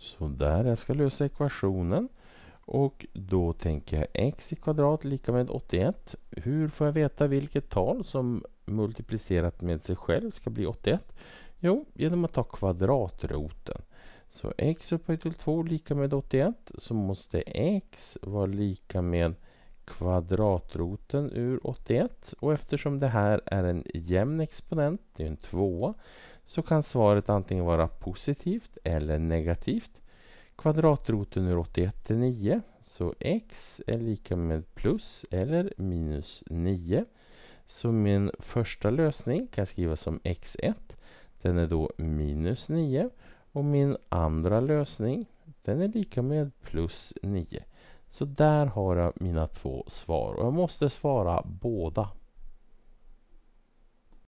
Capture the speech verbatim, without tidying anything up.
Så där, jag ska lösa ekvationen. Och då tänker jag x i kvadrat lika med åttioett. Hur får jag veta vilket tal som multiplicerat med sig själv ska bli åttioett? Jo, genom att ta kvadratroten. Så x upphöjt till två lika med åttioett, så måste x vara lika med kvadratroten ur åttioett. Och eftersom det här är en jämn exponent, det är en tvåa, så kan svaret antingen vara positivt eller negativt. Kvadratroten ur åttioett är nio, så x är lika med plus eller minus nio. Så min första lösning kan jag skriva som x ett. Den är då minus nio. Och min andra lösning, den är lika med plus nio. Så där har jag mina två svar. Och jag måste svara båda.